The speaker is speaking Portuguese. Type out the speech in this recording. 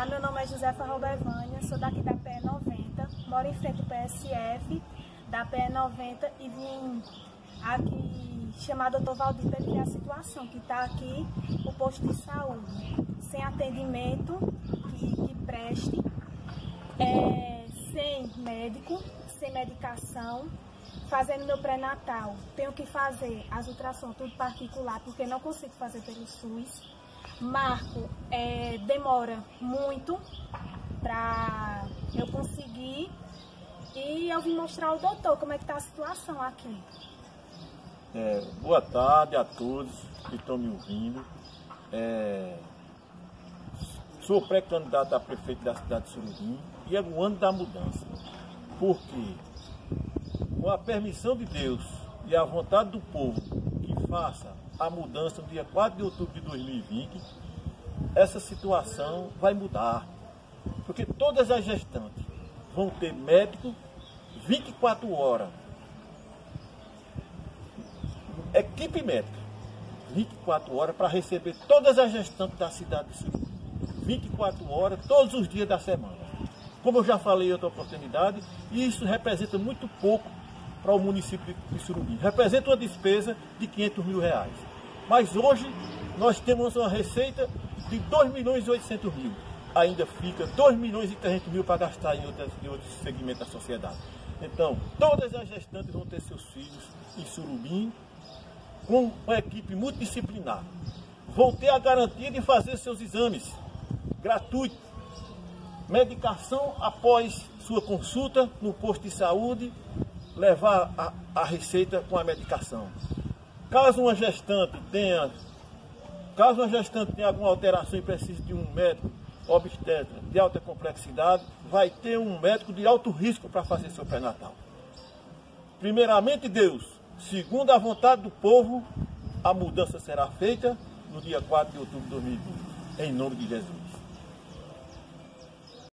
meu nome é Josefa Robevânia, sou daqui da PE90, moro em frente ao PSF da PE90 e vim aqui chamar o Dr. Valdir para ver a situação que está aqui, o posto de saúde, sem atendimento que preste, sem médico, sem medicação, fazendo meu pré-natal. Tenho que fazer as ultrassons tudo particular, porque não consigo fazer pelo SUS. Marco, demora muito para eu conseguir e eu vim mostrar ao doutor como é que está a situação aqui. Boa tarde a todos que estão me ouvindo. Sou pré-candidato a prefeito da cidade de Surubim e é o ano da mudança, porque com a permissão de Deus e a vontade do povo que faça a mudança no dia 4 de outubro de 2020, essa situação vai mudar, porque todas as gestantes vão ter médico 24 horas, equipe médica 24 horas para receber todas as gestantes da cidade de Surubim, 24 horas todos os dias da semana. Como eu já falei em outra oportunidade, isso representa muito pouco para o município de Surubim. Representa uma despesa de R$500 mil. Mas hoje nós temos uma receita de 2.800.000. Ainda fica 2.300.000 para gastar em outros segmentos da sociedade. Então, todas as gestantes vão ter seus filhos em Surubim com uma equipe multidisciplinar. Vão ter a garantia de fazer seus exames gratuitos. Medicação após sua consulta no posto de saúde, levar a receita com a medicação. Caso uma gestante tenha alguma alteração e precise de um médico obstetra de alta complexidade, vai ter um médico de alto risco para fazer seu pré-natal. Primeiramente Deus, segundo a vontade do povo, a mudança será feita no dia 4 de outubro de 2020, em nome de Jesus.